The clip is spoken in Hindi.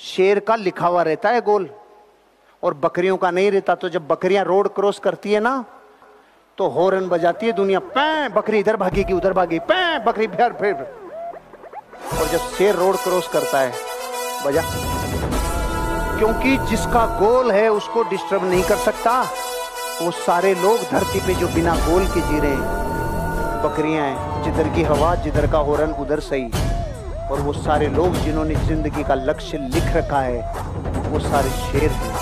शेर का लिखा हुआ रहता है गोल और बकरियों का नहीं रहता। तो जब बकरियां रोड क्रॉस करती है ना तो हॉर्न बजाती है दुनिया, पै बकरी इधर भागेगी उधर भागेगी, पै बकरी फिर। और जब शेर रोड क्रॉस करता है बजा, क्योंकि जिसका गोल है उसको डिस्टर्ब नहीं कर सकता। वो सारे लोग धरती पे जो बिना गोल के जी रहे हैं, बकरियां हैं, जिधर की हवा जिधर का हॉर्न उधर सही। और वो सारे लोग जिन्होंने जिंदगी का लक्ष्य लिख रखा है वो सारे शेर हैं।